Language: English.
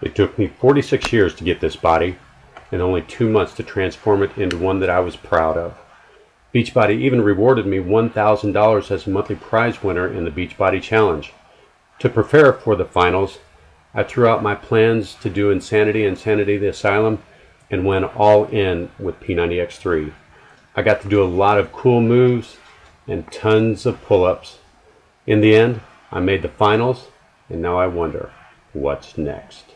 It took me 46 years to get this body and only 2 months to transform it into one that I was proud of. Beachbody even rewarded me $1,000 as a monthly prize winner in the Beachbody Challenge. To prepare for the finals, I threw out my plans to do Insanity the Asylum and went all in with P90X3. I got to do a lot of cool moves and tons of pull-ups. In the end, I made the finals, and now I wonder, what's next?